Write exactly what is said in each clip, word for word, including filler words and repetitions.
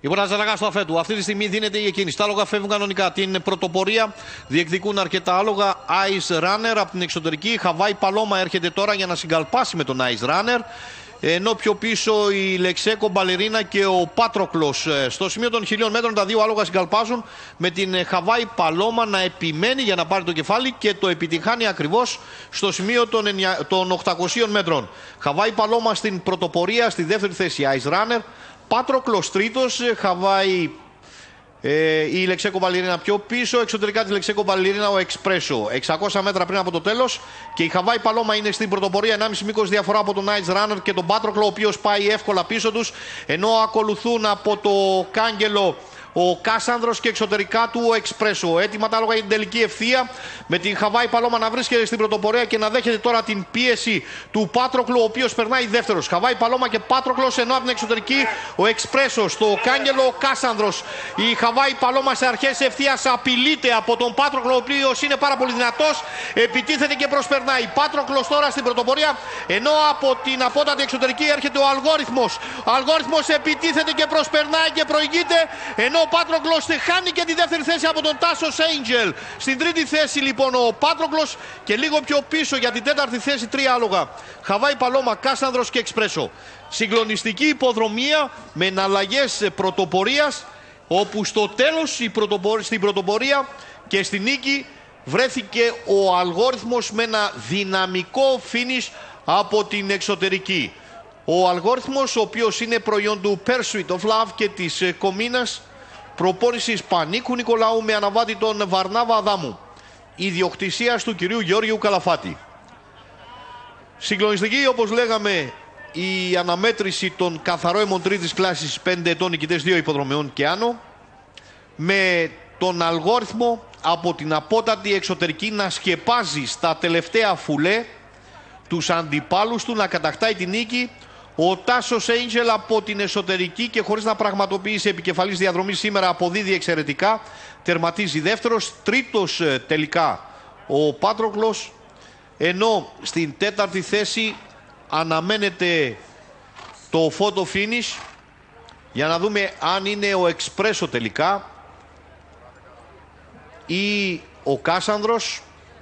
Λοιπόν, Αζαραγά στο αφέτου. Αυτή τη στιγμή δίνεται η εκκίνηση. Τα άλογα φεύγουν κανονικά. Την πρωτοπορία διεκδικούν αρκετά άλογα. Ice Runner από την εξωτερική. Χαβάη Παλώμα έρχεται τώρα για να συγκαλπάσει με τον Ice Runner. Ενώ πιο πίσω η Λεξέκο Μπαλερίνα και ο Πάτροκλος. Στο σημείο των χιλίων μέτρων τα δύο άλογα συγκαλπάζουν με την Χαβάη Παλώμα να επιμένει για να πάρει το κεφάλι και το επιτυχάνει ακριβώς στο σημείο των, των οκτακοσίων μέτρων. Χαβάη Παλώμα στην πρωτοπορία, στη δεύτερη θέση Ice Runner. Πάτροκλος τρίτος, Χαβάη ε, η Λεξέκο Μπαλερίνα πιο πίσω, εξωτερικά τη Λεξέκο Μπαλερίνα ο Εξπρέσο. εξακόσια μέτρα πριν από το τέλος και η Χαβάη Παλώμα είναι στην πρωτοπορία, ενάμιση μήκος διαφορά από τον Ice Runner και τον Πάτροκλο, ο οποίος πάει εύκολα πίσω τους, ενώ ακολουθούν από το κάγκελο ο Κάσανδρος και εξωτερικά του ο Εξπρέσο. Έτοιμα τα άλογα για την τελική ευθεία, με την Χαβάη Παλώμα να βρίσκεται στην πρωτοπορία και να δέχεται τώρα την πίεση του Πάτροκλου, ο οποίος περνάει δεύτερος. Χαβάη Παλώμα και Πάτροκλος, ενώ από την εξωτερική ο Εξπρέσο. Στο κάγκελο ο Κάσανδρος. Η Χαβάη Παλώμα σε αρχές ευθείας απειλείται από τον Πάτροκλο, ο οποίος είναι πάρα πολύ δυνατός. Επιτίθεται και προσπερνάει. Πάτροκλος τώρα στην πρωτοπορία, ενώ από την απότατη εξωτερική έρχεται ο Αλγόριθμος. Ο Αλγόριθμος επιτίθεται και προσπερνάει και προηγείται, ενώ ο Πάτροκλος χάνει και τη δεύτερη θέση από τον Τάσος Angel. Στην τρίτη θέση λοιπόν ο Πάτροκλος και λίγο πιο πίσω για την τέταρτη θέση τρία άλογα. Χαβάη Παλώμα, Κάσανδρος και Εξπρέσο. Συγκλονιστική υποδρομία με εναλλαγές πρωτοπορίας, όπου στο τέλος στην πρωτοπορία και στη νίκη βρέθηκε ο Αλγόριθμος με ένα δυναμικό finish από την εξωτερική. Ο Αλγόριθμος, ο οποίος είναι προϊόν του Pursuit of Love και της Κομίνας, προπόνησης Πανίκου Νικολάου με αναβάτη τον Βαρνάβα Αδάμου, ιδιοκτησίας του κυρίου Γεώργιου Καλαφάτη. Συγκλονιστική, όπως λέγαμε, η αναμέτρηση των καθαρόαιμων τρίτης κλάσης πέντε ετών νικητές δύο υποδρομιών και άνω, με τον Αλγόριθμο από την απότατη εξωτερική να σκεπάζει στα τελευταία φουλέ τους αντιπάλους του, να κατακτάει την νίκη. Ο Τάσος Angel από την εσωτερική και χωρίς να πραγματοποιήσει επικεφαλής διαδρομή σήμερα αποδίδει εξαιρετικά. Τερματίζει δεύτερος, τρίτος τελικά ο Πάτροκλος, ενώ στην τέταρτη θέση αναμένεται το photo finish για να δούμε αν είναι ο Εξπρέσο τελικά ή ο Κάσανδρος.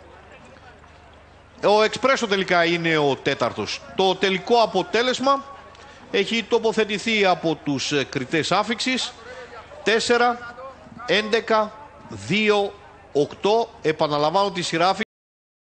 Ο Εξπρέσο τελικά είναι ο τέταρτος. Το τελικό αποτέλεσμα έχει τοποθετηθεί από τους κριτές άφιξης. τέσσερα, έντεκα, δύο, οκτώ. Επαναλαμβάνω τη σειρά.